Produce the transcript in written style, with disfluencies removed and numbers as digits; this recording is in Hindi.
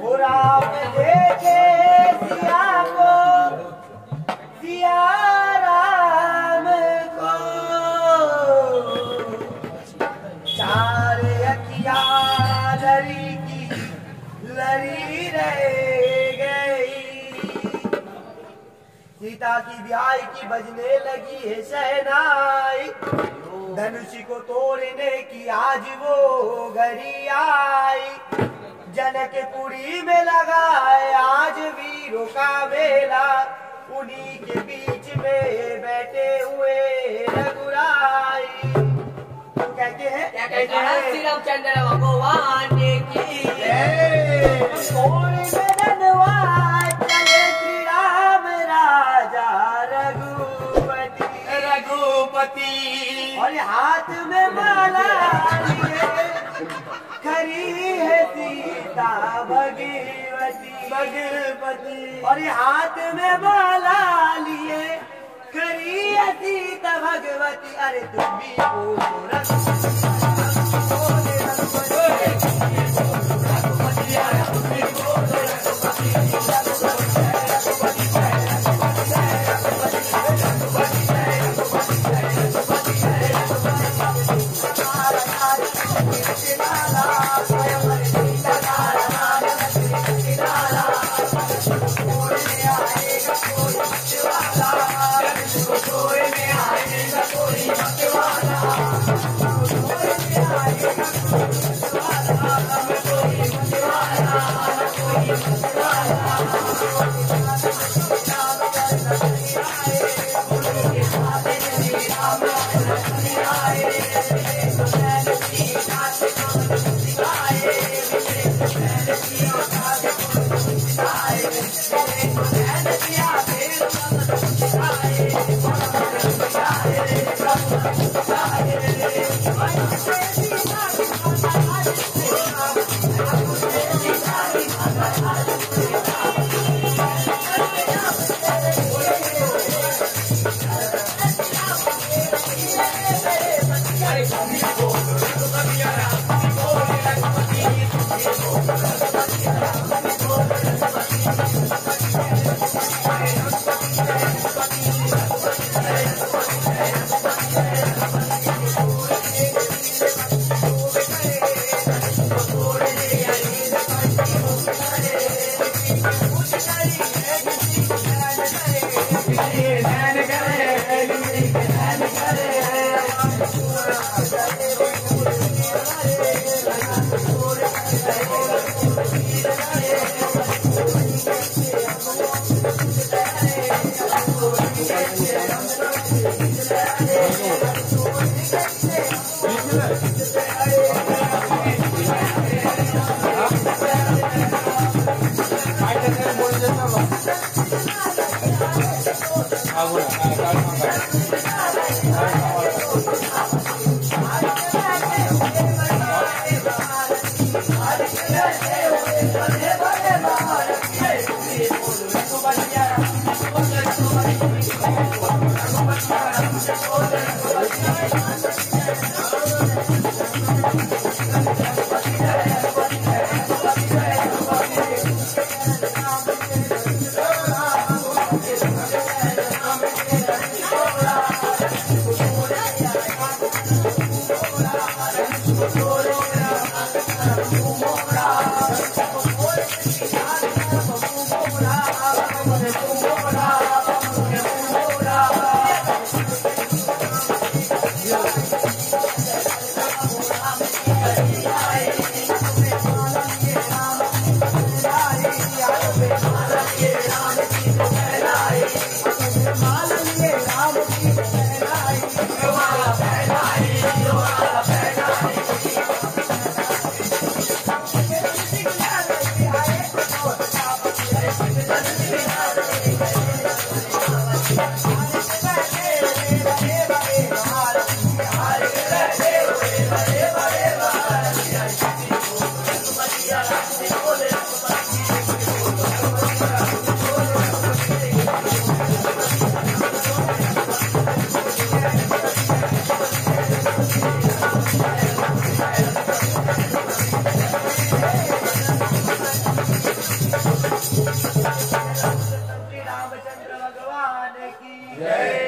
वो राम देखे सिया को, सिया राम को, चार अखिया लड़ी की लड़ी रह गई। सीता की ब्याह की बजने लगी है शहनाई, धनुष को तोड़ने की आज वो घड़ी आई। जनकपुरी में लगा है आज वीरों का मेला, उन्हीं के बीच में बैठे हुए रघुराई। तो कहते हैं क्या कहते हैं? श्री रामचंद्र भगवान की चले श्री राम राजा रघुपति, रघुपति। और हाथ में माला लिए खड़ी है सीता भगवती, भगवती। और हाथ में माला लिए खड़ी है सीता भगवती। अरे तुम भी बोलो रघुपति। जय